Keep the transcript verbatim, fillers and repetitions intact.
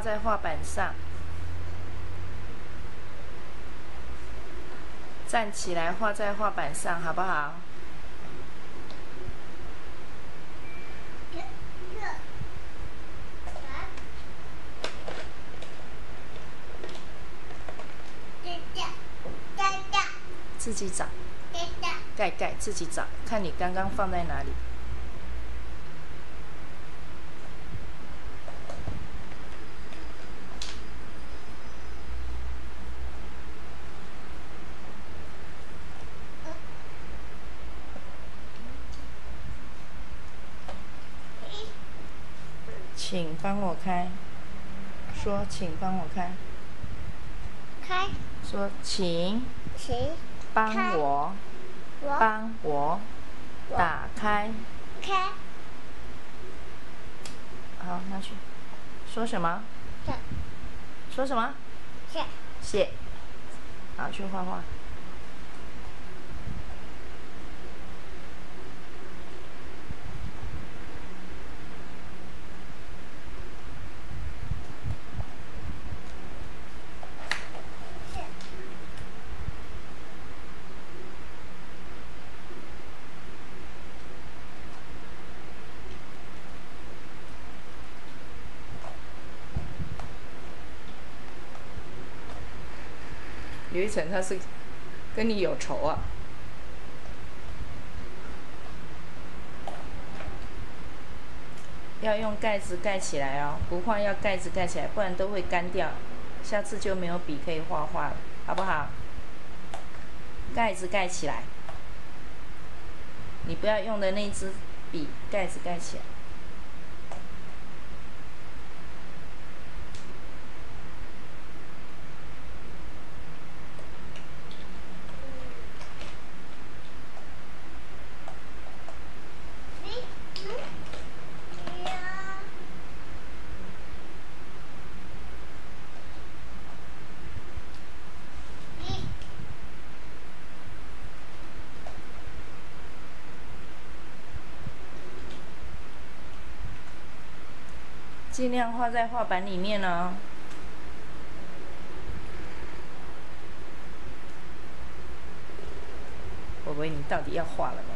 在画板上。站起来画在画板上，好不好？自己找。盖盖自己找，看你刚刚放在哪里。请帮我开。说，请帮我开。 开。 说，请。 请。 帮我。 我。 帮我。打开。 开。 好，拿去。说什么？ 是。 说什么？ 是。 写。好，去画画。有一层他是跟你有仇啊。要用盖子盖起来哦，不画要盖子盖起来，不然都会干掉，下次就没有笔可以画画了，好不好？盖子盖起来，你不要用的那支笔，盖子盖起来。尽量画在画板里面哦。宝贝，你到底要画了没？